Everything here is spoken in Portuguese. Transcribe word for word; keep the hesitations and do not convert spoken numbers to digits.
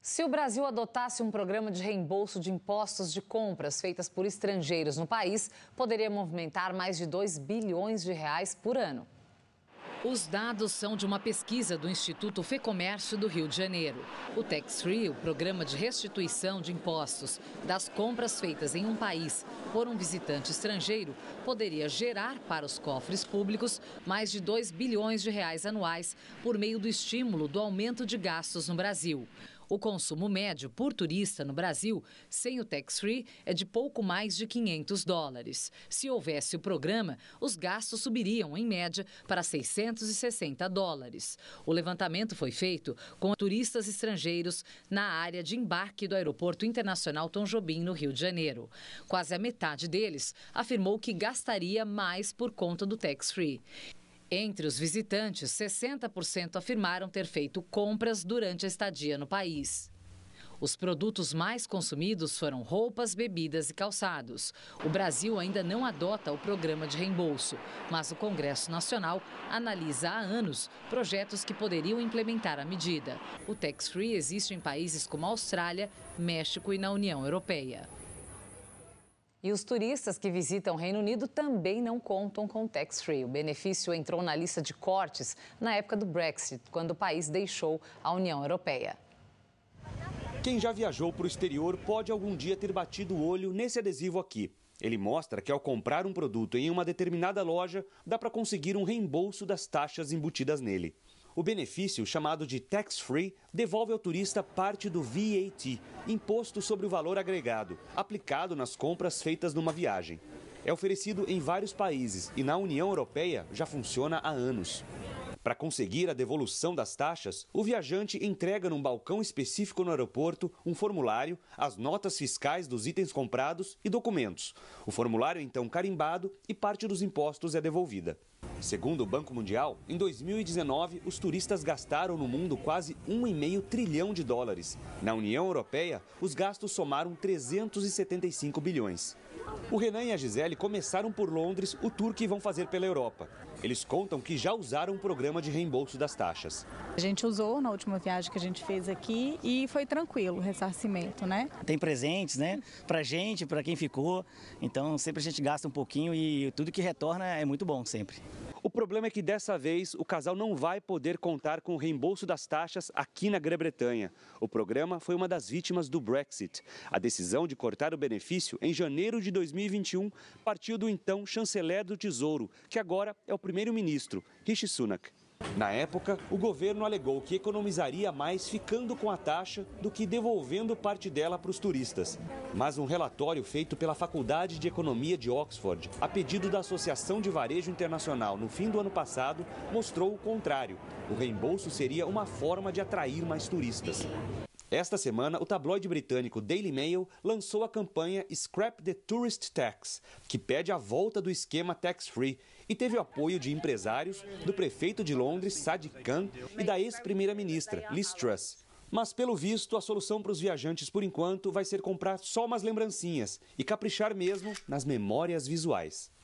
Se o Brasil adotasse um programa de reembolso de impostos de compras feitas por estrangeiros no país, poderia movimentar mais de dois bilhões de reais por ano. Os dados são de uma pesquisa do Instituto Fecomércio do Rio de Janeiro. O Tax Free, o programa de restituição de impostos das compras feitas em um país por um visitante estrangeiro, poderia gerar para os cofres públicos mais de dois bilhões de reais anuais por meio do estímulo do aumento de gastos no Brasil. O consumo médio por turista no Brasil, sem o Tax Free, é de pouco mais de quinhentos dólares. Se houvesse o programa, os gastos subiriam, em média, para seiscentos e sessenta dólares. O levantamento foi feito com turistas estrangeiros na área de embarque do Aeroporto Internacional Tom Jobim, no Rio de Janeiro. Quase a metade deles afirmou que gastaria mais por conta do Tax Free. Entre os visitantes, sessenta por cento afirmaram ter feito compras durante a estadia no país. Os produtos mais consumidos foram roupas, bebidas e calçados. O Brasil ainda não adota o programa de reembolso, mas o Congresso Nacional analisa há anos projetos que poderiam implementar a medida. O Tax Free existe em países como a Austrália, México e na União Europeia. E os turistas que visitam o Reino Unido também não contam com o Tax Free. O benefício entrou na lista de cortes na época do Brexit, quando o país deixou a União Europeia. Quem já viajou para o exterior pode algum dia ter batido o olho nesse adesivo aqui. Ele mostra que ao comprar um produto em uma determinada loja, dá para conseguir um reembolso das taxas embutidas nele. O benefício, chamado de Tax Free, devolve ao turista parte do V A T, Imposto sobre o Valor Agregado, aplicado nas compras feitas numa viagem. É oferecido em vários países e na União Europeia já funciona há anos. Para conseguir a devolução das taxas, o viajante entrega num balcão específico no aeroporto um formulário, as notas fiscais dos itens comprados e documentos. O formulário é então carimbado e parte dos impostos é devolvida. Segundo o Banco Mundial, em dois mil e dezenove, os turistas gastaram no mundo quase um vírgula cinco trilhão de dólares. Na União Europeia, os gastos somaram trezentos e setenta e cinco bilhões. O Renan e a Gisele começaram por Londres o tour que vão fazer pela Europa. Eles contam que já usaram um programa de reembolso das taxas. A gente usou na última viagem que a gente fez aqui e foi tranquilo o ressarcimento, né? Tem presentes, né? Pra gente, pra quem ficou. Então sempre a gente gasta um pouquinho e tudo que retorna é muito bom sempre. O problema é que dessa vez o casal não vai poder contar com o reembolso das taxas aqui na Grã-Bretanha. O programa foi uma das vítimas do Brexit. A decisão de cortar o benefício em janeiro de dois mil e vinte e um partiu do então chanceler do Tesouro, que agora é o primeiro-ministro, Rishi Sunak. Na época, o governo alegou que economizaria mais ficando com a taxa do que devolvendo parte dela para os turistas. Mas um relatório feito pela Faculdade de Economia de Oxford, a pedido da Associação de Varejo Internacional no fim do ano passado, mostrou o contrário. O reembolso seria uma forma de atrair mais turistas. Esta semana, o tabloide britânico Daily Mail lançou a campanha Scrap the Tourist Tax, que pede a volta do esquema Tax Free e teve o apoio de empresários, do prefeito de Londres, Sadiq Khan, e da ex-primeira-ministra, Liz Truss. Mas, pelo visto, a solução para os viajantes, por enquanto, vai ser comprar só umas lembrancinhas e caprichar mesmo nas memórias visuais.